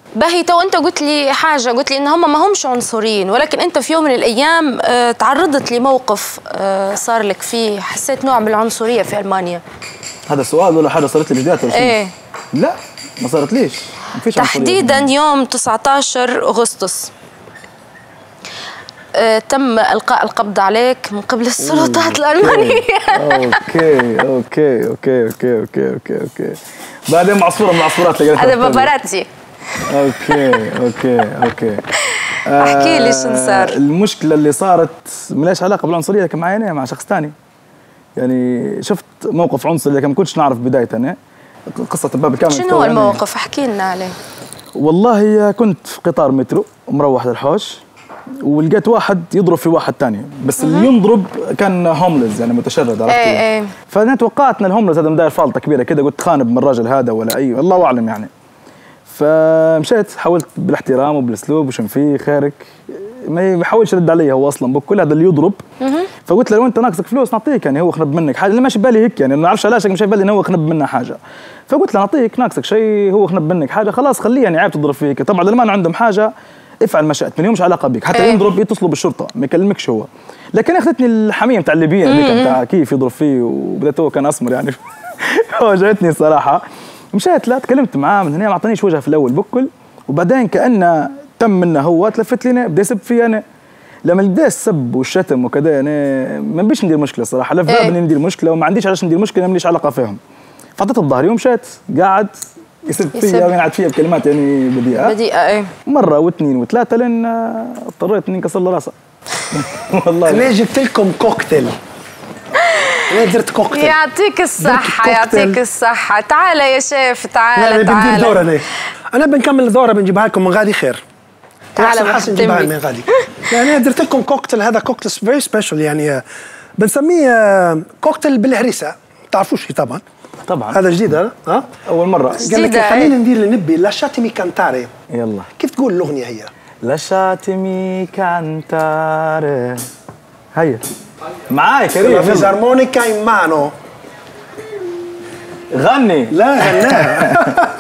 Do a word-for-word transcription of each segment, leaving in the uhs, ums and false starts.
باهي تو انت قلت لي حاجه، قلت لي ان هم ما همش عنصريين، ولكن انت في يوم من الايام اه تعرضت لموقف اه صار لك فيه حسيت نوع من العنصريه في المانيا. هذا سؤال ولا حاجه صارت لي بدايته؟ ايه لا ما صارت ليش، ما فيش تحديدا يوم تسعة عشر أغسطس اه تم القاء القبض عليك من قبل السلطات الالمانيه. اوكي اوكي اوكي اوكي اوكي اوكي اوكي بعدين معصوره من العصفورات اللي هذا باباراتزي. اوكي اوكي اوكي احكي لي شنو صار. المشكله اللي صارت مالهاش علاقه بالعنصريه، لكن معي انا مع شخص ثاني. يعني شفت موقف عنصري لكن ما كنتش نعرف بدايه انا قصه الباب الكامل. شنو هو الموقف؟ احكي لنا عليه. والله كنت في قطار مترو مروح للحوش ولقيت واحد يضرب في واحد ثاني، بس اللي ينضرب كان هوملز يعني متشرد، عرفت؟ ايه ايه. فانا توقعت ان الهوملز هذا مداير فالطه كبيره كده، قلت خانب من الراجل هذا ولا اي الله اعلم يعني. فمشيت حاولت بالاحترام وبالاسلوب وشن فيه خيرك، ما يحاولش يرد علي هو اصلا بكل هذا اللي يضرب. فقلت له لو انت ناقصك فلوس نعطيك، يعني هو خنب منك حاجه اللي ماشي بالي هيك، يعني ما نعرفش علاش مش في بالي انه هو خنب منا حاجه. فقلت له نعطيك ناقصك شيء، هو خنب منك حاجه خلاص خليه، يعني عيب تضرب فيك. طبعا لما ما عندهم حاجه افعل ما شئت، ما لهمش علاقه بك، حتى ايه. يضرب يتصلوا بالشرطه ما يكلمكش هو. لكن اخذتني الحميه نتاع الليبيين هذيك نتاع كيف يضرب فيه، وبدأت هو كان اسمر يعني وجعتني الصراحه. مشيت لا تكلمت معاه من هنا، ما اعطانيش وجه في الاول بكل، وبعدين كانه تم منه هو تلفت لي بدا يسب في انا. لما بدا السب والشتم وكذا انا ما نبيش ندير مشكله صراحه، لا في بالي اني ندير مشكله وما عنديش علاش ندير مشكله، ماليش علاقه فيهم. فعطيت بظهري ومشيت قاعد يسب فيا وينعد فيا بكلمات يعني بديئه بديئه ايه مره واثنين وثلاثه لين اضطريت اني انكسر له راسه. والله انا جبت لكم كوكتيل. انا درت كوكتيل. يعطيك الصحه يعطيك الصحه. تعال يا شيف تعال تعال. تعال. دور انا انا بنكمل الدوره بنجيبها لكم من غادي خير. تعال حسن نجيبها من غادي. يعني انا درت لكم كوكتيل، هذا كوكتيل فيري سبيشال، يعني بنسميه كوكتيل بالهريسه، ما تعرفوش طبعا. طبعا هذا جديد هذا ها؟ اول مره. قال لك خلينا ندير لنبي لاشاتيمي كانتاري. يلا كيف تقول الاغنيه هي؟ لاشاتيمي كانتاري. هيا معاي كريم. فيزارمونيكا in mano. غني. لا غناها.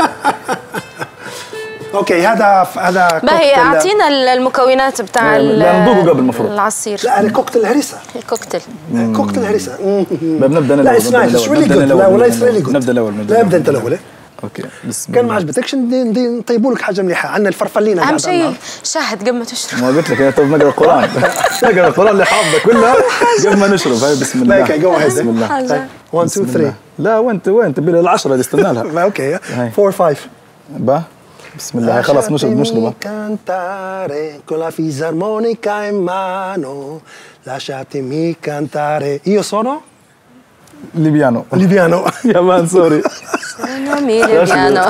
اوكي هذا هذا كوكتيل. باهي اعطينا المكونات بتاع نذوقه قبل المفروض العصير. لا هذا كوكتيل هريسه. كوكتيل كوكتيل هريسه. نبدا انا لا اتس نايس ريلي جود. لا والله اتس ريلي جود. نبدا الاول. لا ابدا انت الاول. اوكي بسم الله. كان ما عجبتكش نطيبوا لك حاجه مليحه، عندنا الفرفلينه. اهم شيء شاهد قبل ما تشرب. ما قلت لك انا تو نقرا القران. نقرا القران اللي حافظه كلها قبل ما نشرب. هاي بسم الله. اوكي جو بسم الله. واحد اثنين ثلاثة. لا وين وين تبي لي العشرة اللي استنى لها. اوكي أربعة خمسة. با بسم الله. خلاص نشرب نشرب. cantare con la fisarmonica in mano lasciatemi cantare io sono ليبيانو. ليبيانو يا مان سوري. انا مي ليبيانو.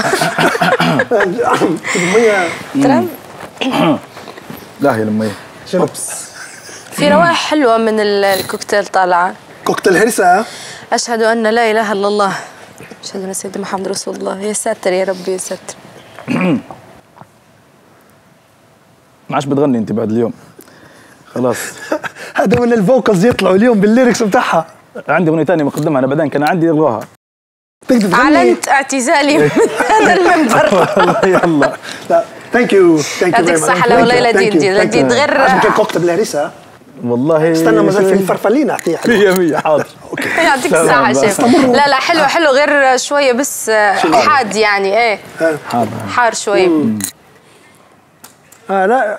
ترى لا هي المية. شنو؟ في روائح حلوه من الكوكتيل طالعه. كوكتيل هريسه. اشهد ان لا اله الا الله اشهد ان سيدنا محمد رسول الله. يا ساتر يا ربي يا ساتر. ما عادش بتغني انت بعد اليوم خلاص. هذا من الفوكلز يطلعوا اليوم بالليركس بتاعها. عندي اغنيه ثانيه مقدمها انا بعدين كان عندي الغوها. تقدر تغني. اعلنت اعتزالي من هذا المنبر. يلا لا ثانك يو ثانك يو. يعطيك الصحه. لا والله لا جديد جديد غير عجبك الكوكتيل بالهريسه؟ والله استنى مازال في الفرفلينه اعطيها. مية مية حاضر. اوكي يعطيك الصحه شيف. لا لا حلو حلو غير شويه بس حاد يعني ايه حار حار شويه. اه لا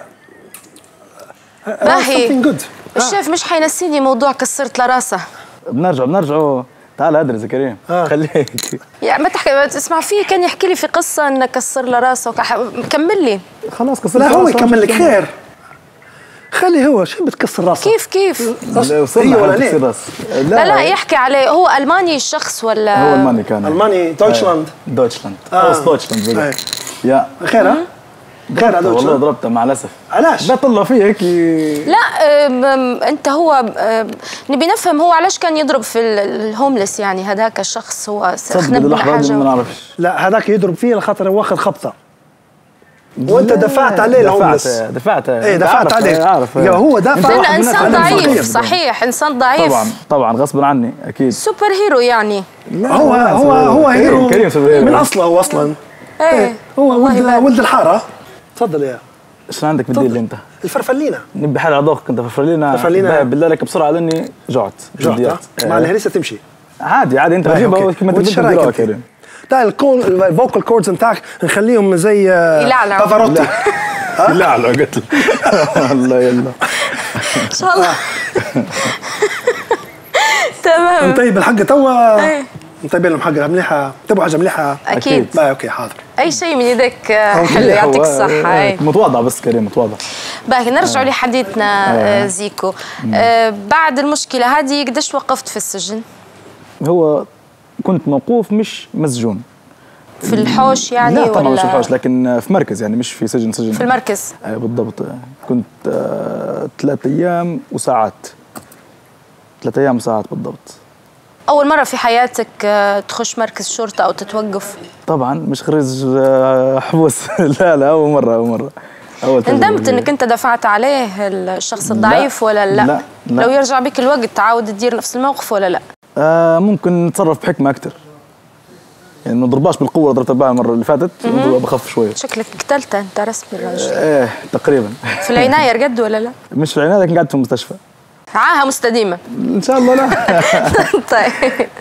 باهي الشيف مش حينسيني موضوع كسرت له راسه. بنرجع بنرجعوا. تعال ادرس يا كريم. آه. خليك يعني ما تحكي تسمع فيه كان يحكي لي في قصه انه كسر له راسه. كمل لي. خلاص كسر. لا هو يكمل لك خير. خلي هو شو بتكسر راسه؟ كيف كيف؟ هي ولا ليه؟ لا, لا لا يحكي عليه. هو الماني الشخص ولا؟ هو الماني كان. الماني دويتشلاند. دويتشلاند. اه دويتشلاند بقى. يا خير ها؟ خير هذا والله ضربته مع الاسف. علاش؟ بطلع فيه هيك. لا انت هو نبي نفهم هو علاش كان يضرب في الهوملس يعني. هذاك الشخص هو خنب من حاجه. ما نعرفش. لا هذاك يضرب فيه لخاطر واخذ خبطه. وانت دفعت عليه الهوملس. دفعت ايه دفعت عليه. عارف هو دافع. لانه انسان ضعيف. صحيح انسان ضعيف. طبعا طبعا غصبا عني اكيد. سوبر هيرو يعني. هو هو هو هيرو من اصله. هو اصلا ايه هو ولد والله ولد الحاره. تفضل يا شنو عندك بالديل اللي انت؟ الفرفلينه. نبي حال على ذوقك انت فرفلينا. فرفلينة. بالله لك بسرعه لاني جعت. جعت جديات. مع الهريسه تمشي. عادي عادي انت بتجيبها كما تجيب الدراع كريم. تا الكول الفوكال كوردز نتاعك نخليهم زي يلعلعوا بافاروتي. يلعلعوا قلت لك. الله يلا ان شاء الله. تمام. نطيب الحق توا. نطيب لهم حاجه مليحه. تبغوا حاجه مليحه؟ اكيد. لا اوكي حاضر. اي شيء من يدك حلو يعطيك الصحه. متواضع بس كريم متواضع. باهي نرجعوا لحديثنا زيكو. بعد المشكله هذه قديش وقفت في السجن؟ هو كنت موقوف مش مسجون. في الحوش يعني لا طبعا ولا؟ مش في الحوش لكن في مركز يعني مش في سجن سجن. في المركز. اي بالضبط. كنت آه ثلاث ايام وساعات. ثلاث ايام وساعات بالضبط. اول مره في حياتك تخش مركز شرطه او تتوقف؟ طبعا مش خريج آه حبوس. لا لا اول مره اول مره. اول ندمت انك انت دفعت عليه الشخص الضعيف ولا لا؟ لا, لا. لو يرجع بك الوقت تعاود تدير نفس الموقف ولا لا؟ آه ممكن نتصرف بحكمه اكثر. يعني ما نضرباش بالقوه اللي ضربتها بها المره اللي فاتت. بخف شويه. شكلك قتلته انت رسمي الرجل. ايه تقريبا. في العنايه قد ولا لا؟ مش في العنايه لكن قاعد في المستشفى. عاهه مستديمه. ان شاء الله لا. طيب